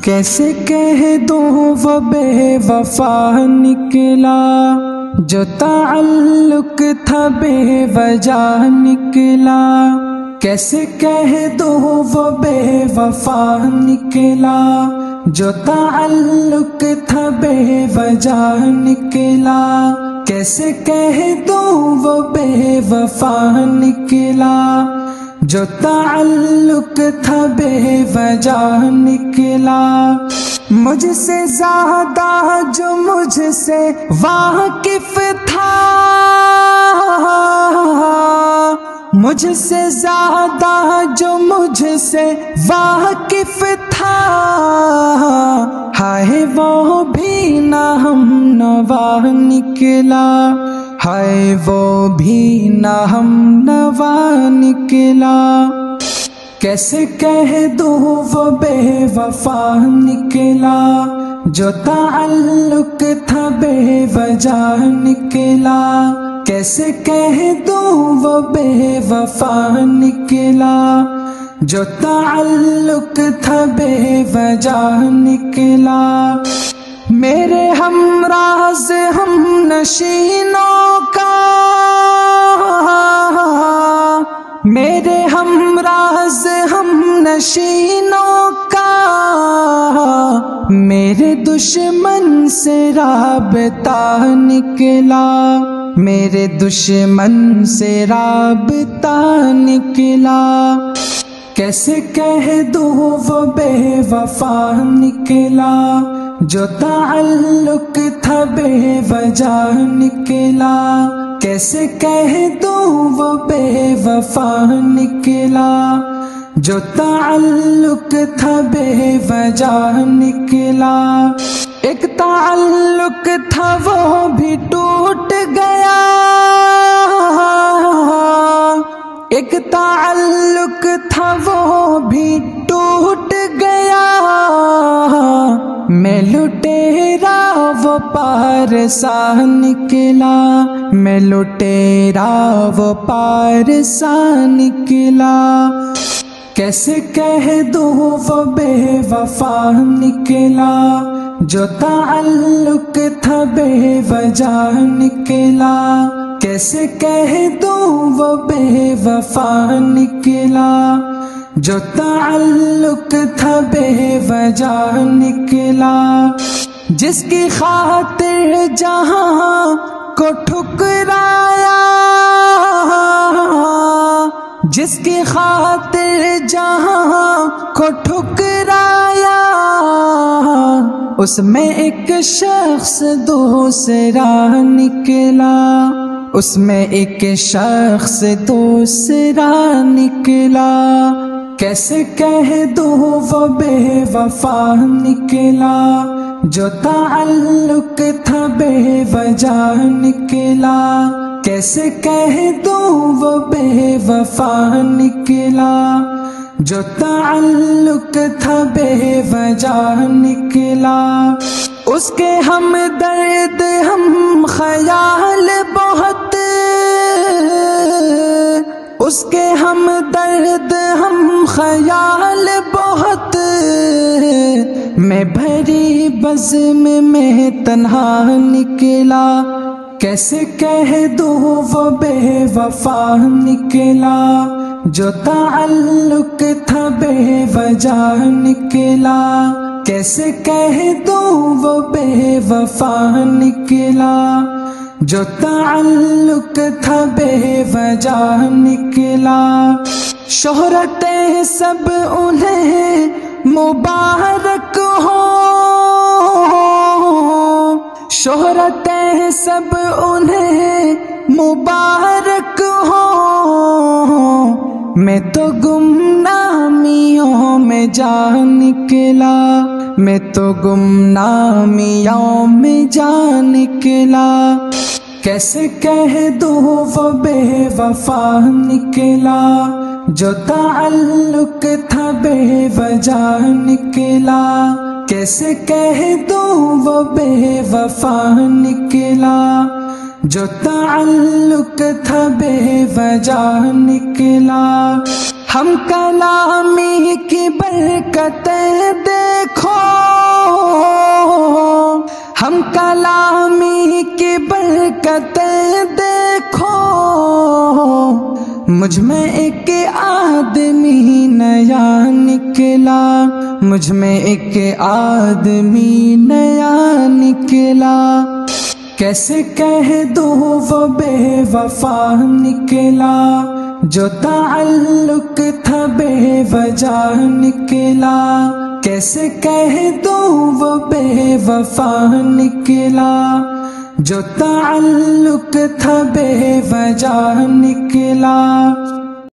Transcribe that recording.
کیسے کہہ دوں وہ بے وفا نکلا، جو تعلق تھا بے وجہ نکلا۔ کیسے کہہ دوں وہ بے وفا نکلا، جو تعلق تھا بے وجہ نکلا۔ کیسے کہہ دوں وہ بے وفا نکلا، جو تعلق تھا بے وجہ نکلا۔ مجھ سے زیادہ جو مجھ سے واقف تھا، مجھ سے زیادہ جو مجھ سے واقف تھا، ہائے وہ بھی نہ ہم نوا نکلا، ہائے وہ بھی نہ ہم نوا نکلا۔ کیسے کہہ دوں وہ بے وفا نکلا، جو تعلق تھا بے وجہ نکلا۔ کیسے کہہ دوں وہ بے وفا نکلا، جو تعلق تھا بے وجہ نکلا۔ میرے ہمراز ہم نشینوں کا، میرے ہمراز ہم نشینوں کا، میرے دشمن سے رابطہ نکلا، میرے دشمن سے رابطہ نکلا۔ کیسے کہہ دوں وہ بے وفا نکلا، جو تعلق تھا بے وجہ نکلا۔ کیسے کہہ دوں وہ بے وفا نکلا، جو تعلق تھا بے وجہ نکلا۔ ایک تعلق تھا وہ بھی ٹوٹ گیا، ایک تعلق تھا وہ بھی ٹوٹ گیا۔ میں لٹیرا وہ پار سا نکلا، میں لٹیرا وہ پار سا نکلا۔ کیسے کہہ دوں وہ بے وفا نکلا، جو تعلق تھا بے وجہ نکلا۔ کیسے کہہ دوں وہ بے وفا نکلا، جو تعلق تھا بے وجہ نکلا۔ جس کی خاطر جہاں کو ٹھکرایا، جس کی خاطر جہاں کو ٹھکرایا، اس میں ایک شخص دوسرا نکلا، اس میں ایک شخص دوسرا نکلا۔ کیسے کہہ دوں وہ بے وفا نکلا، جو تعلق تھا بے وجہ نکلا۔ کیسے کہہ دوں وہ بے وفا نکلا، جو تعلق تھا بے وجہ نکلا۔ اس کے ہم درد ہم خیال بہت، اس کے ہم درد ہم خیال بہت، میں بھری بزم میں تنہا نکلا۔ کیسے کہہ دوں وہ بے وفا نکلا، جو تعلق تھا بے وجہ نکلا۔ کیسے کہہ دوں وہ بے وفا نکلا، جو تعلق تھا بے وجہ نکلا۔ شہرتیں سب انہیں مبارک ہو، شہرتیں سب انہیں مبارک ہو، میں تو گمنامیوں میں جا نکلا، میں تو گمنامیوں میں جا نکلا۔ کیسے کہہ دوں وہ بے وفا نکلا، جو تعلق تھا بے وجہ نکلا۔ کیسے کہہ دوں وہ بے وفا نکلا، جو تعلق تھا بے وجہ نکلا۔ ہم کلامی کی برکتیں دیکھو، حقیقتیں دیکھو، مجھ میں ایک آدمی نیا نکلا، مجھ میں ایک آدمی نیا نکلا، کیسے کہہ دوں وہ بے وفا نکلا، جو تعلق تھا بے وجہ نکلا، کیسے کہہ دوں وہ بے وفا نکلا، جو تعلق تھا بے وجہ نکلا۔